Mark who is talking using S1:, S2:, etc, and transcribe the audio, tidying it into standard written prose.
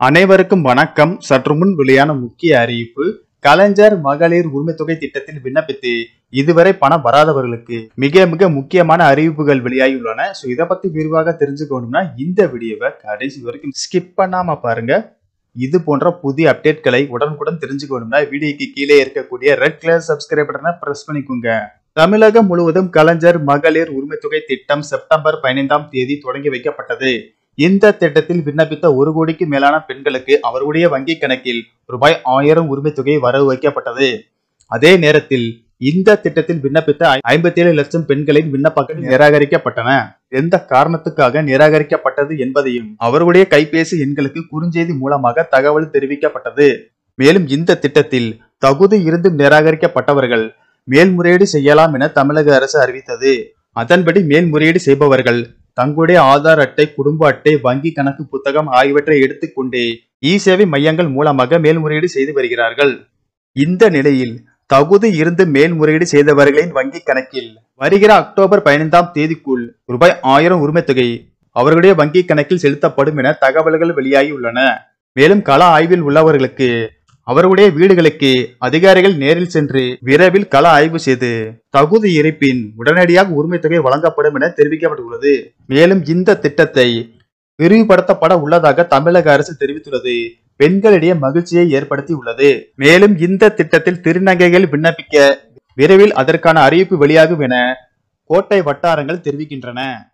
S1: அனைவருக்கும் வணக்கம். சற்று முன் வெளியான முக்கிய அறிவிப்பு. கலைஞர் மகளிர் உரிமை தொகை திட்டத்தில் விண்ணப்பித்து இதுவரை பணம் வராதவர்களுக்கு மிக மிக முக்கியமான அறிவிப்புகள் வெளியாகியுள்ளன. ஸோ இதை பத்தி விரிவாக தெரிஞ்சுக்கணும்னா இந்த வீடியோவை கடைசி வரைக்கும் ஸ்கிப் பண்ணாம பாருங்க. இது போன்ற புதிய அப்டேட்களை உடனுக்குடன் தெரிஞ்சுக்கணும்னா வீடியோக்கு கீழே இருக்கக்கூடிய ரெட் கலர் சப்ஸ்கிரைப் பட்டனை பிரஸ் பண்ணிக்கோங்க. தமிழகம் முழுவதும் கலைஞர் மகளிர் உரிமை தொகை திட்டம் செப்டம்பர் 15ஆம் தேதி தொடங்கி வைக்கப்பட்டது. இந்த திட்டத்தில் விண்ணப்பித்த 1 கோடிக்கு மேலான பெண்களுக்கு அவர்களுடைய வங்கி கணக்கில் ரூபாய் 1000 உரிமை தொகை வரவு வைக்கப்பட்டது. அதே நேரத்தில் இந்த திட்டத்தில் விண்ணப்பித்த 57 லட்சம் பெண்களின் விண்ணப்பங்கள் நிராகரிக்கப்பட்டன. எந்த காரணத்துக்காக நிராகரிக்கப்பட்டது என்பதையும் அவர்களுடைய கைபேசி எண்களுக்கு குறுஞ்செய்தி மூலமாக தகவல் தெரிவிக்கப்பட்டது. மேலும் இந்த திட்டத்தில் தகுதி இருந்தும் நிராகரிக்கப்பட்டவர்கள் மேல்முறையீடு செய்யலாம் என தமிழக அரசு அறிவித்தது. அதன்படி மேல்முறையீடு செய்பவர்கள் தங்களுடைய ஆதார் அட்டை, குடும்ப அட்டை, வங்கி கணக்கு புத்தகம் ஆகியவற்றை எடுத்துக்கொண்டு இ-சேவை மையங்கள் மூலமாக மேல்முறையீடு செய்து வருகிறார்கள். இந்த நிலையில் தகுதி இருந்து மேல்முறையீடு செய்தவர்களின் வங்கி கணக்கில் வருகிற அக்டோபர் 15ஆம் தேதிக்குள் ரூபாய் 1000 உரிமை தொகை அவர்களுடைய வங்கி கணக்கில் செலுத்தப்படும் என தகவல்கள் வெளியாகியுள்ளன. மேலும் கள ஆய்வில் உள்ளவர்களுக்கு அவர்களுடைய வீடுகளுக்கு அதிகாரிகள் நேரில் சென்று விரைவில் கள ஆய்வு செய்து தகுதி இருப்பின் உடனடியாக உரிமை தொகை வழங்கப்படும் என தெரிவிக்கப்பட்டுள்ளது. மேலும் இந்த திட்டத்தை விரிவுபடுத்தப்பட உள்ளதாக தமிழக அரசு தெரிவித்துள்ளது. பெண்களிடையே மகிழ்ச்சியை ஏற்படுத்தி உள்ளது. மேலும் இந்த திட்டத்தில் திருநங்கைகள் விண்ணப்பிக்க விரைவில் அதற்கான அறிவிப்பு வெளியாகும் என கோட்டை வட்டாரங்கள் தெரிவிக்கின்றன.